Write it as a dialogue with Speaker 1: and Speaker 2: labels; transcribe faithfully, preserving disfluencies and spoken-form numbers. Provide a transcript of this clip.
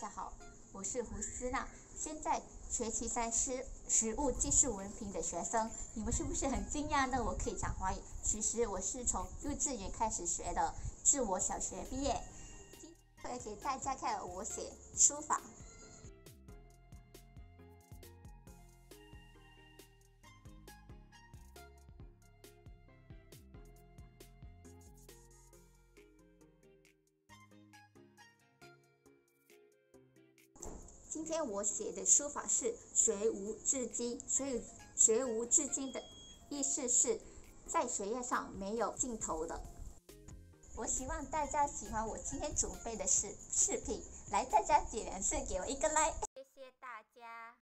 Speaker 1: 家好，我是胡思娜，现在学期三是实务技术文凭的学生。你们是不是很惊讶呢？我可以讲华语。其实我是从幼稚园开始学的，至我小学毕业。今天会给大家看我写书法。今天我写的书法是学无止境，所以学无止境的意思是在学业上没有尽头的。我希望大家喜欢我今天准备的视视频，来，大家点亮是给我一个 like。